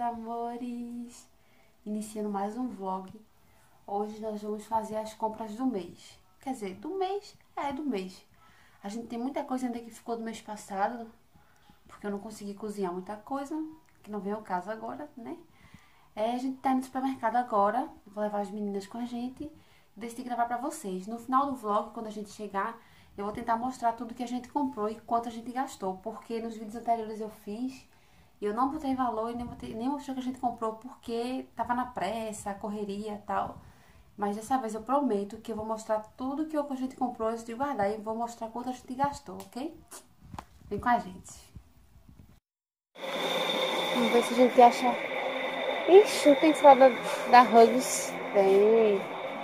amores! Iniciando mais um vlog. Hoje nós vamos fazer as compras do mês. Quer dizer, do mês? Do mês. A gente tem muita coisa ainda que ficou do mês passado, porque eu não consegui cozinhar muita coisa, que não veio ao caso agora, né? A gente tá indo no supermercado agora, vou levar as meninas com a gente, decidi gravar pra vocês. No final do vlog, quando a gente chegar, eu vou tentar mostrar tudo que a gente comprou e quanto a gente gastou, porque nos vídeos anteriores eu fiz, eu não botei valor e nem mostrei o que a gente comprou, porque tava na pressa, correria e tal. Mas dessa vez eu prometo que eu vou mostrar tudo que a gente comprou antes de guardar e vou mostrar quanto a gente gastou, ok? Vem com a gente. Vamos ver se a gente acha... Ixi, tem fralda da Huggies. Tem...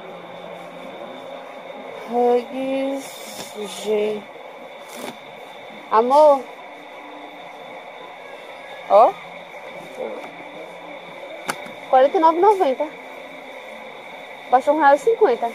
Huggies G. Amor. Ó. R$49,90. Baixou R$1,50.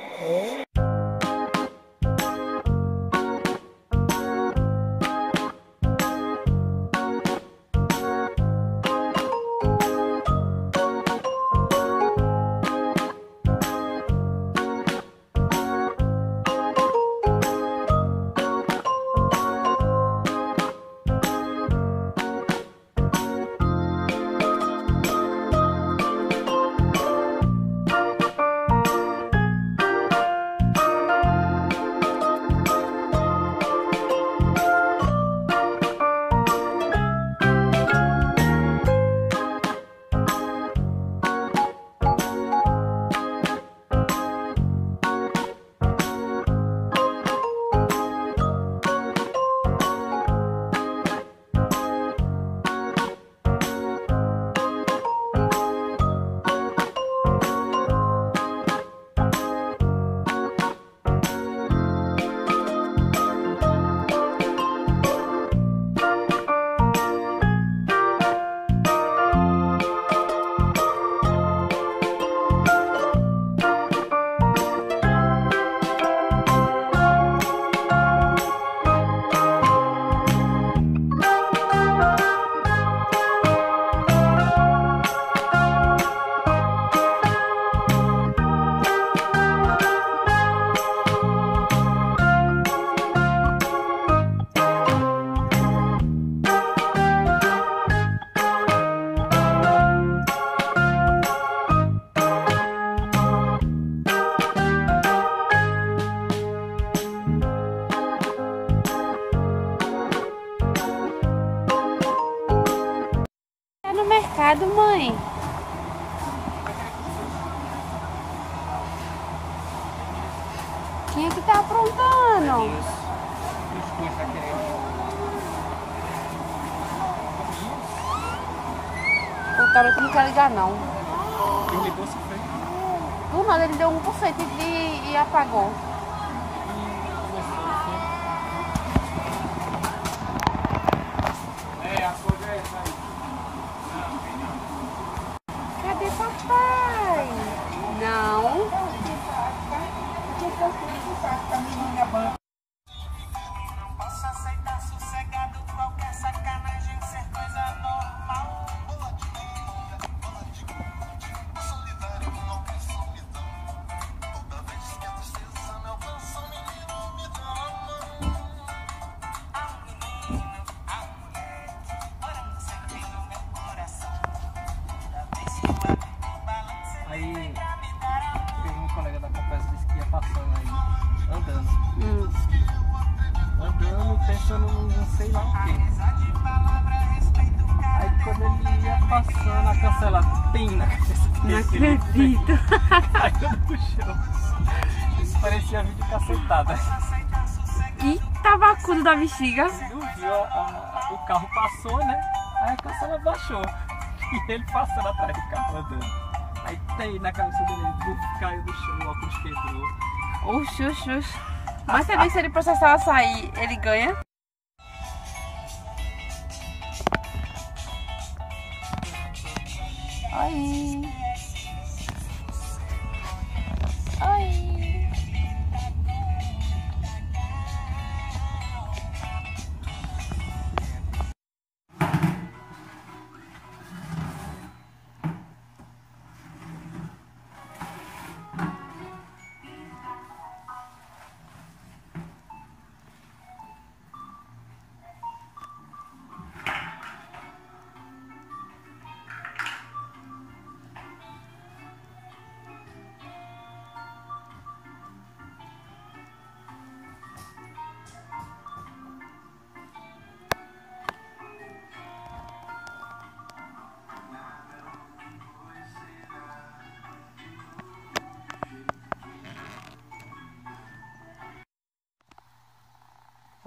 Mãe. Quem é que tá aprontando? O Taroto não quer ligar, não. Ele ligou, se foi? Do nada, ele deu 1% e apagou. A folga é essa aí. Cadê papai? Não. Não posso aceitar sossegado qualquer sacanagem ser coisa normal. Solidário não tem solidão. Toda vez que a tristeza me alcança, o menino me dá a mão. Ao menino, ao moleque, morando sempre no meu coração. Toda vez que eu abro o balanço, ele vem pra me dar a mão. Teve um colega da conversa disse que ia passando aí, andando. Andando, pensando não sei lá o quê. Amizade, palavra, respeito, cara. Aí quando ele ia passando, a cancela tem na cabeça dele. Não acredito. Caiu no chão. Isso parecia vídeo cacetada. Ih, tabacudo da bexiga. Não viu, o carro passou, né? Aí a cancela baixou. E ele passando atrás do carro andando. Aí tem na cabeça dele, ele caiu do chão, o óculos quebrou. Oxi. Mas também se ele processar o açaí, ele ganha? Oi.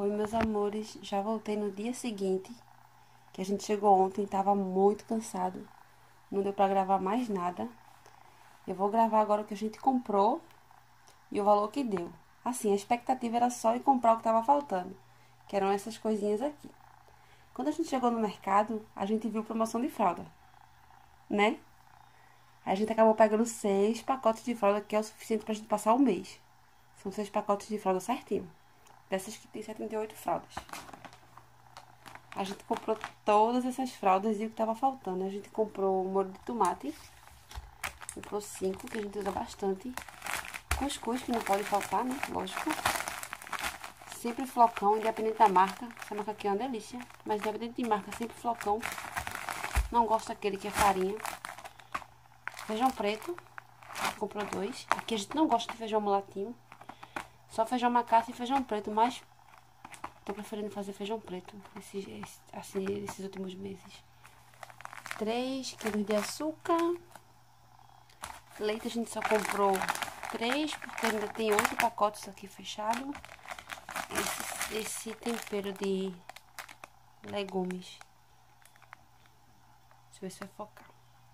Oi, meus amores, já voltei no dia seguinte, que a gente chegou ontem, tava muito cansado, não deu pra gravar mais nada. Eu vou gravar agora o que a gente comprou e o valor que deu. Assim, a expectativa era só ir comprar o que tava faltando, que eram essas coisinhas aqui. Quando a gente chegou no mercado, a gente viu promoção de fralda, né? Aí a gente acabou pegando 6 pacotes de fralda, que é o suficiente pra gente passar o mês. São 6 pacotes de fralda certinho. Dessas que tem 78 fraldas. A gente comprou todas essas fraldas e o que tava faltando. A gente comprou molho de tomate. Comprou 5, que a gente usa bastante. Cuscuz, que não pode faltar, né? Lógico. Sempre flocão, independente da marca. Essa marca aqui é uma delícia. Mas independente de marca, sempre flocão. Não gosto daquele que é farinha. Feijão preto. A gente comprou 2. Aqui a gente não gosta de feijão mulatinho. Só feijão macaça e feijão preto, mas tô preferindo fazer feijão preto esses últimos meses. 3 quilos de açúcar. Leite a gente só comprou 3, porque ainda tem 8 pacotes aqui fechado. Esse tempero de legumes. Deixa eu ver se vai focar.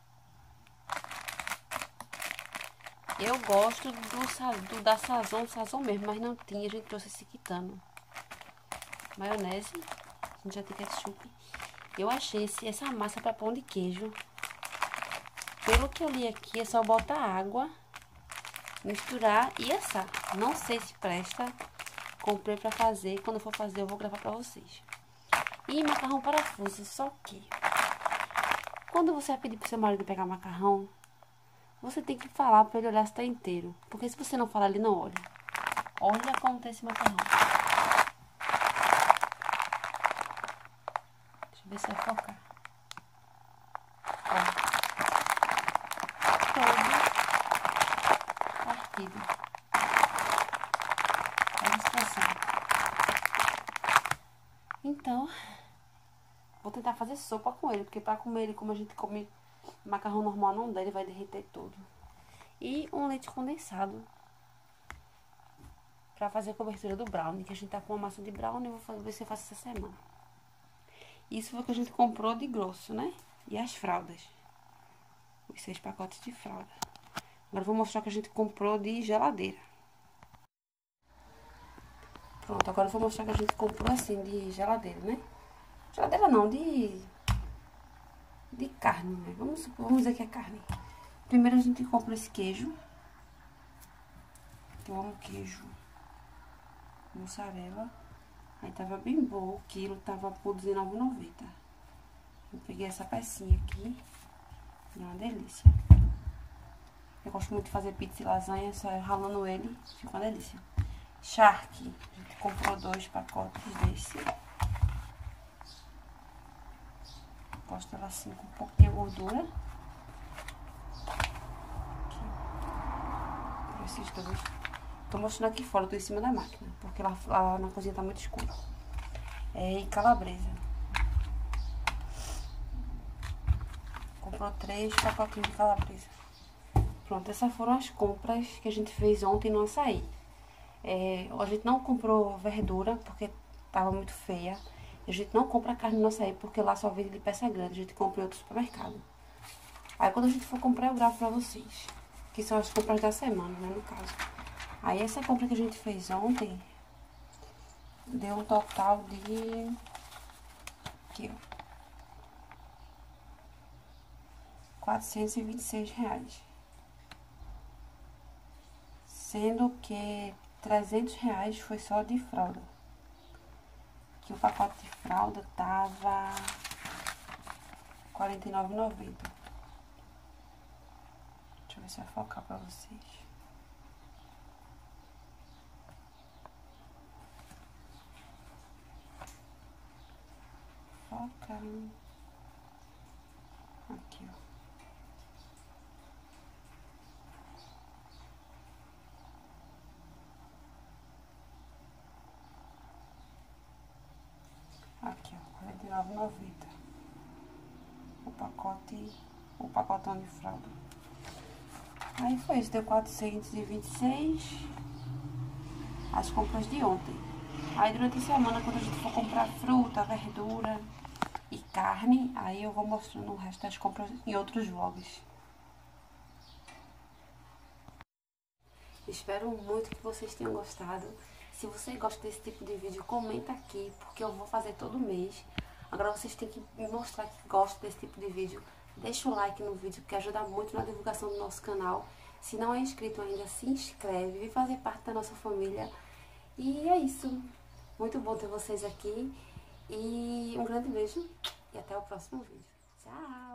Eu gosto da sazon mesmo, mas não tinha, a gente trouxe esse quitano. Maionese, a gente já tem ketchup. Eu achei essa massa para pão de queijo. Pelo que eu li aqui, é só botar água, misturar e assar. Não sei se presta, comprei para fazer, quando for fazer eu vou gravar para vocês. E macarrão parafuso, só que quando você vai pedir pro seu marido pegar macarrão, você tem que falar pra ele olhar se tá inteiro. Porque se você não falar, ele não olha. Olha como tá esse macarrão. Deixa eu ver se vai focar. Ó. Todo partido. Olha a situação. Então, vou tentar fazer sopa com ele. Porque pra comer ele, como a gente come macarrão normal, não dá, ele vai derreter todo. E um leite condensado pra fazer a cobertura do brownie, que a gente tá com uma massa de brownie. Eu vou ver se eu faço essa semana. Isso foi o que a gente comprou de grosso, né? E as fraldas. Os 6 pacotes de fralda. Agora eu vou mostrar o que a gente comprou de geladeira. Pronto, agora eu vou mostrar o que a gente comprou assim de geladeira, né? Geladeira não, de carne, né? Vamos dizer que é carne. Primeiro a gente compra esse queijo. Eu amo queijo. Mussarela. Aí tava bem bom, o quilo tava por R$19,90. Eu peguei essa pecinha aqui. É uma delícia. Eu gosto muito de fazer pizza e lasanha, só ralando ele, fica uma delícia. Charque. A gente comprou 2 pacotes desse. Gosto dela assim, com um pouquinho de gordura. Aqui. Esses 2. Tô mostrando aqui fora, tô em cima da máquina, porque lá na cozinha tá muito escuro. E calabresa. Comprou 3 pacotinhos de calabresa. Pronto, essas foram as compras que a gente fez ontem no açaí. A gente não comprou verdura, porque tava muito feia. A gente não compra carne no açaí, porque lá só vende de peça grande. A gente compra em outro supermercado. Aí quando a gente for comprar, eu gravo pra vocês. Que são as compras da semana, né, no caso. Aí essa compra que a gente fez ontem deu um total de... Aqui, ó. R$426. Sendo que R$300 foi só de fralda. Que o pacote de fralda tava R$49,90. Deixa eu ver se vai focar pra vocês. Foca. Aqui, ó. Aqui, ó, R$49,90. O pacotão de fralda. Aí foi isso, deu 426. As compras de ontem. Aí durante a semana, quando a gente for comprar fruta, verdura e carne, aí eu vou mostrando o resto das compras em outros vlogs. Espero muito que vocês tenham gostado. Se você gosta desse tipo de vídeo, comenta aqui, porque eu vou fazer todo mês. Agora vocês têm que me mostrar que gostam desse tipo de vídeo. Deixa o like no vídeo, que ajuda muito na divulgação do nosso canal. Se não é inscrito ainda, se inscreve, vem fazer parte da nossa família. E é isso. Muito bom ter vocês aqui. E um grande beijo e até o próximo vídeo. Tchau!